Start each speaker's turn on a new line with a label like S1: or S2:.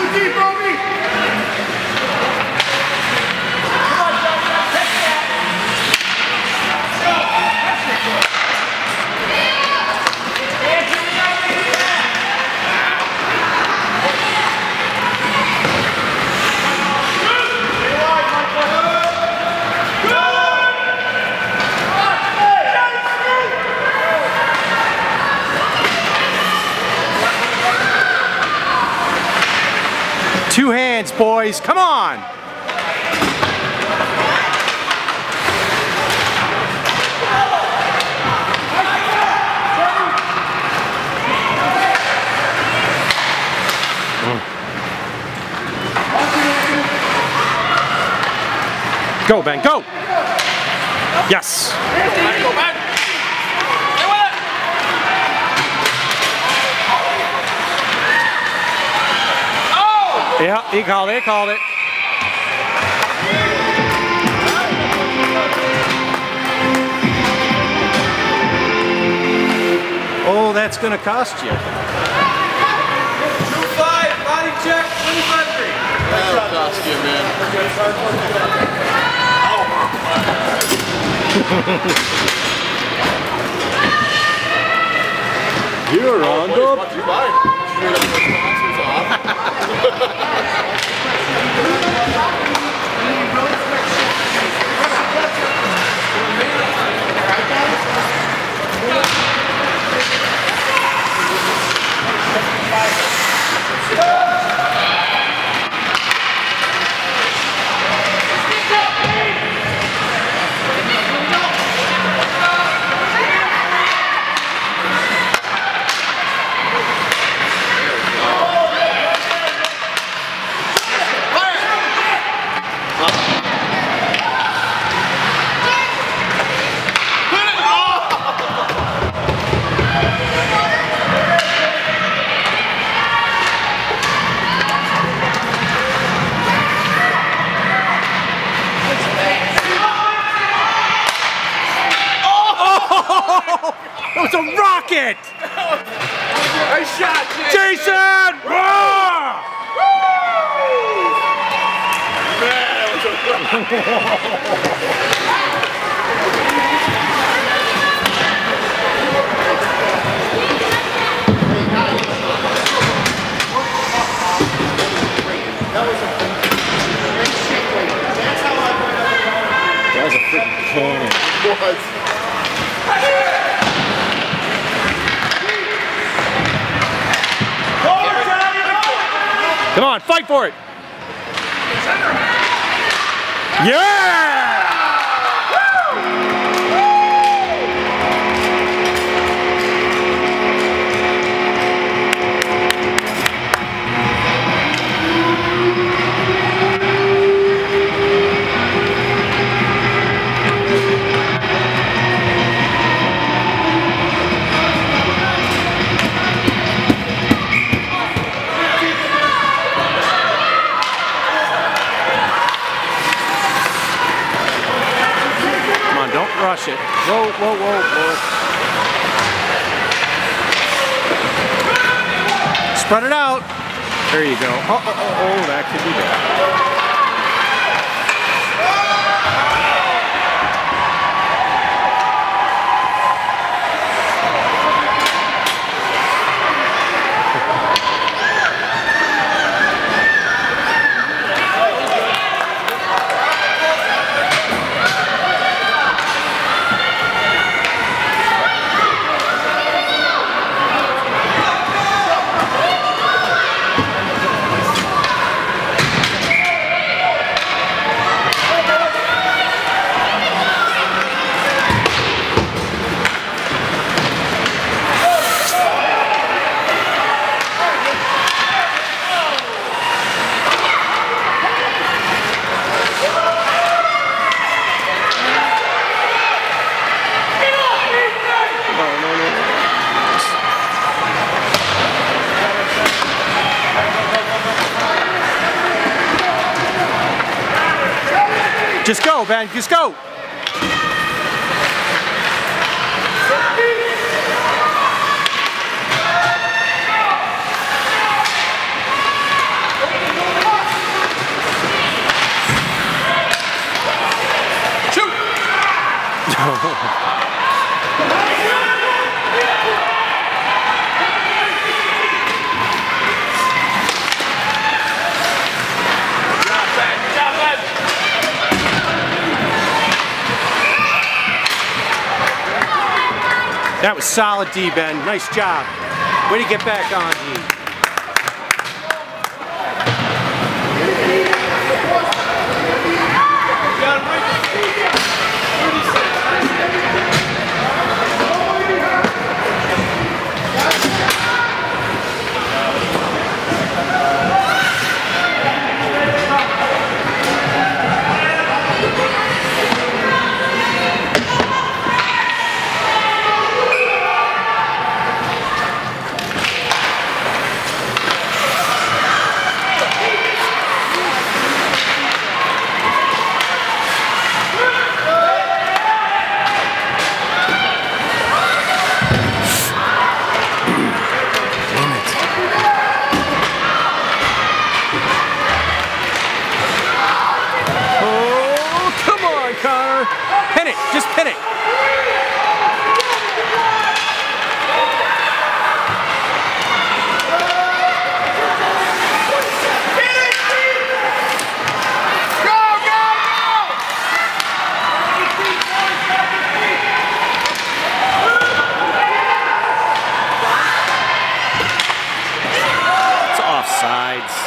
S1: Two hands, boys. Come on. Go, Ben, go. Yes.
S2: Go back.
S1: Yeah, he called it, he called it. Oh, that's gonna cost you.
S2: 2-5, body check, 25-3. That'll cost you, man.
S1: You're on the... That was a rocket!
S2: Nice shot,
S1: Jason! That was a freaking cannon.
S2: It was.
S1: Come on, fight for it! Yeah! Rush it. Whoa, whoa, whoa, whoa. Spread it out. There you go. Oh, oh, oh, oh, that could be bad. Just go, Ben, just go! That was solid D, Ben. Nice job. Way to get back on, D. Pin it, just pin it. It's offsides.